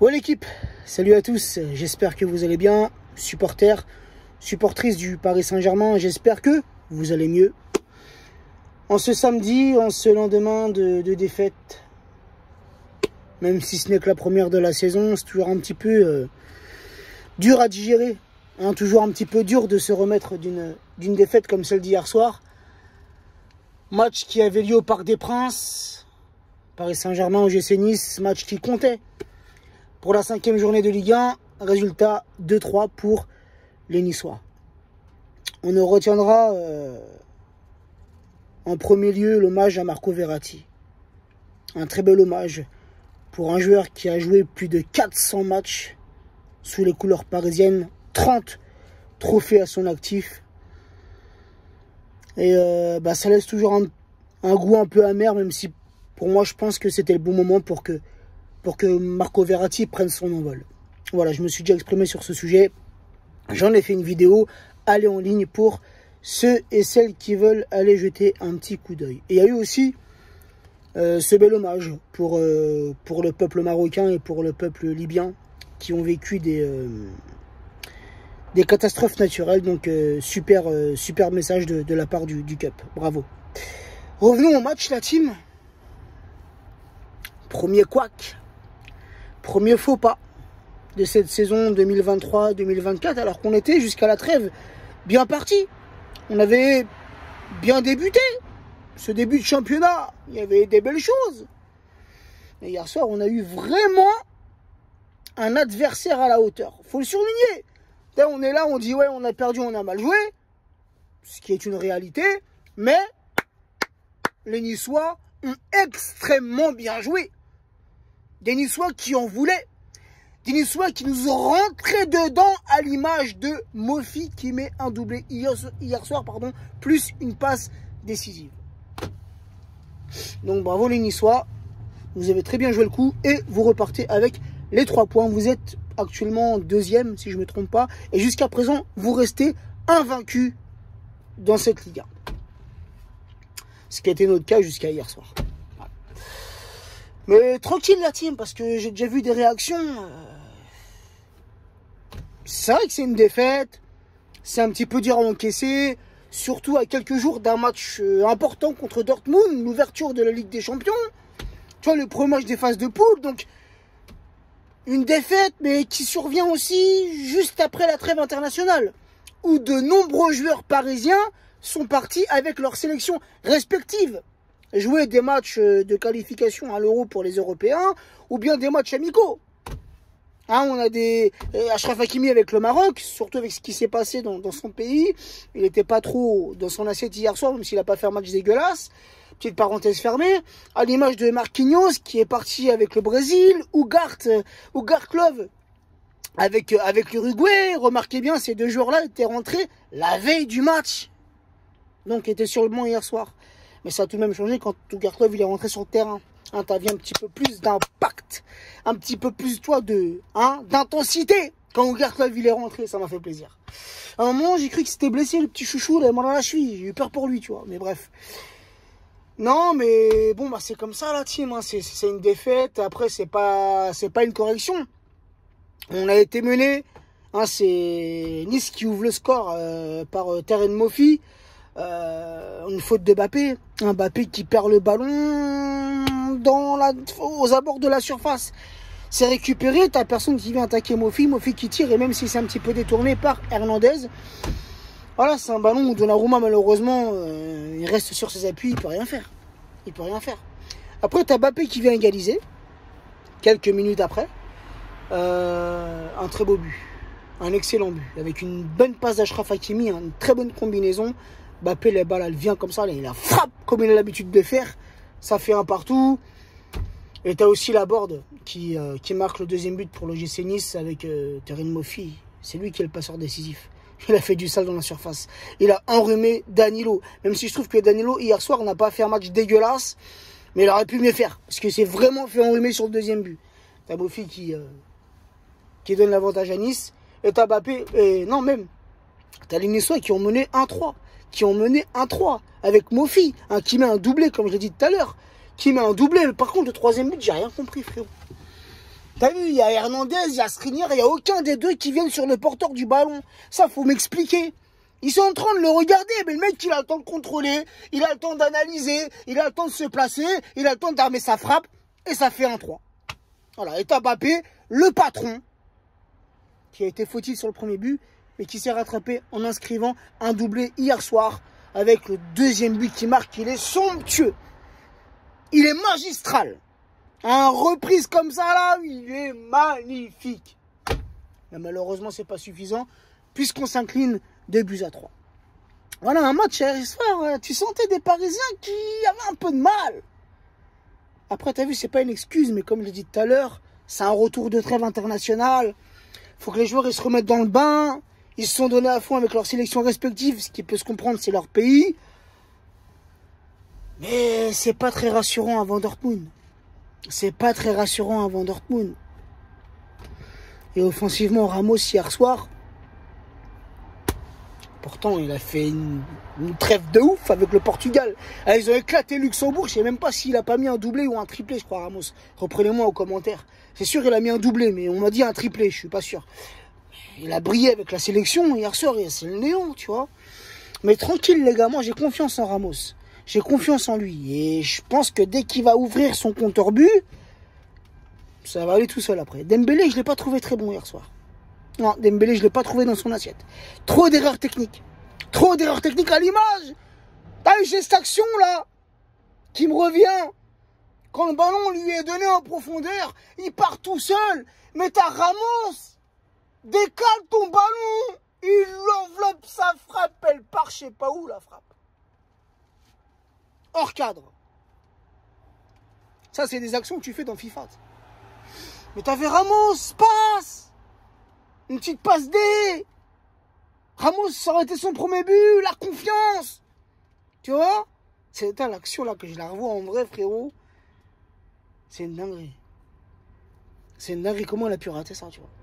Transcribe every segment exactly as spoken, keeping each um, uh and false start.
Ouais l'équipe, salut à tous, j'espère que vous allez bien, supporters, supportrices du Paris Saint-Germain, j'espère que vous allez mieux. En ce samedi, en ce lendemain de, de défaite, même si ce n'est que la première de la saison, c'est toujours un petit peu euh, dur à digérer, hein, toujours un petit peu dur de se remettre d'une d'une défaite comme celle d'hier soir. Match qui avait lieu au Parc des Princes, Paris Saint-Germain au G C Nice, match qui comptait pour la cinquième journée de Ligue un, résultat deux trois pour les Niçois. On ne retiendra euh, en premier lieu l'hommage à Marco Verratti. Un très bel hommage pour un joueur qui a joué plus de quatre cents matchs sous les couleurs parisiennes, trente trophées à son actif. Et euh, bah, ça laisse toujours un, un goût un peu amer, même si pour moi je pense que c'était le bon moment pour que pour que Marco Verratti prenne son envol. Voilà, je me suis déjà exprimé sur ce sujet. J'en ai fait une vidéo. Allez en ligne pour ceux et celles qui veulent aller jeter un petit coup d'œil. Et il y a eu aussi euh, ce bel hommage pour, euh, pour le peuple marocain et pour le peuple libyen qui ont vécu des, euh, des catastrophes naturelles. Donc euh, super, euh, super message de, de la part du, du Cup. Bravo. Revenons au match, la team. Premier couac. Premier faux pas de cette saison deux mille vingt-trois deux mille vingt-quatre, alors qu'on était jusqu'à la trêve bien parti. On avait bien débuté ce début de championnat. Il y avait des belles choses. Et hier soir, on a eu vraiment un adversaire à la hauteur. Faut le souligner. Là, on est là, on dit ouais, on a perdu, on a mal joué. Ce qui est une réalité. Mais les Niçois ont extrêmement bien joué. Des Niçois qui en voulaient. Des Niçois qui nous ont rentré dedans à l'image de Mofi qui met un doublé hier, hier soir, pardon, plus une passe décisive. Donc bravo les Niçois, vous avez très bien joué le coup et vous repartez avec les trois points. Vous êtes actuellement deuxième si je ne me trompe pas et jusqu'à présent vous restez invaincus dans cette Ligue un. Ce qui a été notre cas jusqu'à hier soir. Mais tranquille la team, parce que j'ai déjà vu des réactions. C'est vrai que c'est une défaite. C'est un petit peu dur à encaisser. Surtout à quelques jours d'un match important contre Dortmund. L'ouverture de la Ligue des Champions. Tu vois, le premier match des phases de poule. Donc, une défaite, mais qui survient aussi juste après la trêve internationale. Où de nombreux joueurs parisiens sont partis avec leurs sélections respectives. Jouer des matchs de qualification à l'Euro pour les Européens ou bien des matchs amicaux. Hein, on a des Achraf Hakimi avec le Maroc, surtout avec ce qui s'est passé dans, dans son pays. Il n'était pas trop dans son assiette hier soir, même s'il n'a pas fait un match dégueulasse. Petite parenthèse fermée. À l'image de Marquinhos qui est parti avec le Brésil, ou Gart, ou Garklov avec, avec l'Uruguay. Remarquez bien, ces deux joueurs-là étaient rentrés la veille du match. Donc, étaient sur le banc hier soir. Mais ça a tout de même changé quand Garklov il est rentré sur le terrain. Hein, t'as vu un petit peu plus d'impact, un petit peu plus toi de, hein, d'intensité quand Garklov il est rentré. Ça m'a fait plaisir. À un moment, j'ai cru que c'était blessé le petit chouchou, il avait mal à la cheville. J'ai eu peur pour lui, tu vois. Mais bref. Non, mais bon, bah c'est comme ça la team. Hein. C'est, c'est une défaite. Après, c'est pas, c'est pas une correction. On a été mené. Hein, c'est Nice qui ouvre le score euh, par euh, Terren Mofi. Euh, une faute de Mbappé, un Mbappé qui perd le ballon dans la, aux abords de la surface. C'est récupéré, t'as personne qui vient attaquer Mofi, Mofi qui tire et même si c'est un petit peu détourné par Hernandez. Voilà, c'est un ballon où Donnarumma malheureusement euh, il reste sur ses appuis, il peut rien faire. Il peut rien faire. Après t'as Mbappé qui vient égaliser quelques minutes après. Euh, un très beau but, un excellent but avec une bonne passe d'Achraf Hakimi, une très bonne combinaison. Mbappé, les balles, elle vient comme ça, il la frappe comme il a l'habitude de faire. Ça fait un partout. Et tu as aussi Laborde qui, euh, qui marque le deuxième but pour le G C Nice avec euh, Terren Mofi. C'est lui qui est le passeur décisif. Il a fait du sale dans la surface. Il a enrhumé Danilo. Même si je trouve que Danilo, hier soir, n'a pas fait un match dégueulasse. Mais il aurait pu mieux faire. Parce que c'est vraiment fait enrhumer sur le deuxième but. Tu as Mofi qui, euh, qui donne l'avantage à Nice. Et tu as Mbappé. Et non, même. Tu as les Niçois qui ont mené un trois. Qui ont mené un trois avec Mofi, hein, qui met un doublé, comme je l'ai dit tout à l'heure, qui met un doublé. Par contre, le troisième but, j'ai rien compris, frérot. T'as vu, il y a Hernandez, il y a Skriniar, il n'y a aucun des deux qui viennent sur le porteur du ballon. Ça, faut m'expliquer. Ils sont en train de le regarder, mais le mec, il a le temps de contrôler, il a le temps d'analyser, il a le temps de se placer, il a le temps d'armer sa frappe, et ça fait un trois. Voilà, et t'as Mbappé, le patron, qui a été fautif sur le premier but, mais qui s'est rattrapé en inscrivant un doublé hier soir, avec le deuxième but qui marque. Il est somptueux. Il est magistral. Un reprise comme ça, là, il est magnifique. Mais malheureusement, c'est pas suffisant, puisqu'on s'incline deux buts à trois. Voilà, un match hier soir, tu sentais des Parisiens qui avaient un peu de mal. Après, t'as vu, c'est pas une excuse, mais comme je l'ai dit tout à l'heure, c'est un retour de trêve international. Faut que les joueurs ils se remettent dans le bain. Ils se sont donnés à fond avec leurs sélections respectives, ce qui peut se comprendre, c'est leur pays. Mais c'est pas très rassurant avant Dortmund. C'est pas très rassurant avant Dortmund. Et offensivement, Ramos hier soir, pourtant il a fait une, une trêve de ouf avec le Portugal. Alors, ils ont éclaté Luxembourg. Je sais même pas s'il a pas mis un doublé ou un triplé, je crois, Ramos. Reprenez-moi aux commentaires. C'est sûr qu'il a mis un doublé, mais on m'a dit un triplé, je suis pas sûr. Il a brillé avec la sélection hier soir, et c'est le néant, tu vois. Mais tranquille les gars, moi j'ai confiance en Ramos. J'ai confiance en lui. Et je pense que dès qu'il va ouvrir son compteur but, ça va aller tout seul après. Dembélé, je ne l'ai pas trouvé très bon hier soir. Non, Dembélé, je ne l'ai pas trouvé dans son assiette. Trop d'erreurs techniques. Trop d'erreurs techniques à l'image. T'as eu cette action là qui me revient. Quand le ballon lui est donné en profondeur, il part tout seul. Mais t'as Ramos. Décale ton ballon. Il enveloppe sa frappe. Elle part je sais pas où la frappe. Hors cadre. Ça, c'est des actions que tu fais dans FIFA. Mais t'avais Ramos, passe. Une petite passe D. Ramos, ça aurait été son premier but, la confiance. Tu vois? C'est l'action là que je la revois en vrai, frérot. C'est une dinguerie. C'est une dinguerie. Comment elle a pu rater ça, tu vois?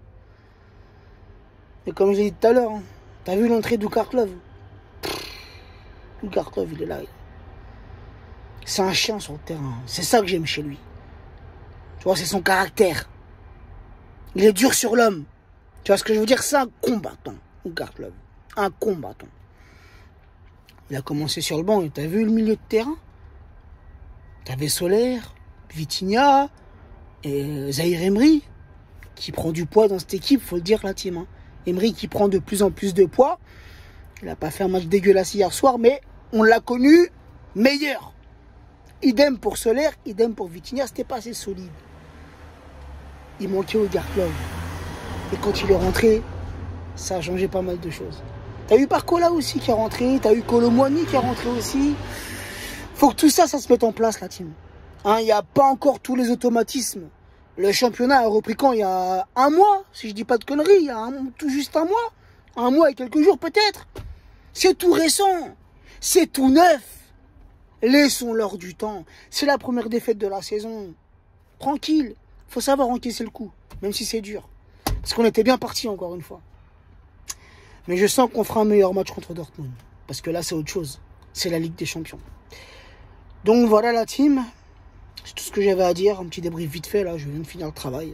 Et comme je l'ai dit tout à l'heure, hein, t'as vu l'entrée d'Oukarklov? Oukarklov, il est là. C'est un chien sur le terrain. C'est ça que j'aime chez lui. Tu vois, c'est son caractère. Il est dur sur l'homme. Tu vois ce que je veux dire? C'est un combattant. Oukarklov. Un combattant. Il a commencé sur le banc et t'as vu le milieu de terrain? T'avais Solaire, Vitinha et Zahir Emery qui prend du poids dans cette équipe, faut le dire la team. Hein. Emery qui prend de plus en plus de poids. Il n'a pas fait un match dégueulasse hier soir, mais on l'a connu meilleur. Idem pour Solaire, idem pour Vitinha, c'était pas assez solide. Il manquait Oukarklov. Et quand il est rentré, ça a changé pas mal de choses. T'as eu Barcola aussi qui est rentré, t'as eu Colomboigny qui est rentré aussi. Faut que tout ça, ça se mette en place, la team. Hein, il n'y a pas encore tous les automatismes. Le championnat a repris quand? Il y a un mois, si je dis pas de conneries, il y a un, tout juste un mois. Un mois et quelques jours peut-être. C'est tout récent. C'est tout neuf. Laissons-leur du temps. C'est la première défaite de la saison. Tranquille. Faut savoir encaisser le coup, même si c'est dur. Parce qu'on était bien parti encore une fois. Mais je sens qu'on fera un meilleur match contre Dortmund. Parce que là, c'est autre chose. C'est la Ligue des Champions. Donc voilà la team. C'est tout ce que j'avais à dire. Un petit débrief vite fait, là. Je viens de finir le travail.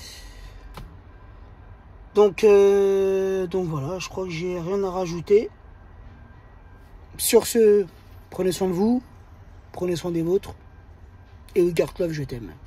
Donc, euh, donc voilà, je crois que j'ai rien à rajouter. Sur ce, prenez soin de vous. Prenez soin des vôtres. Et Oukarklov, je t'aime.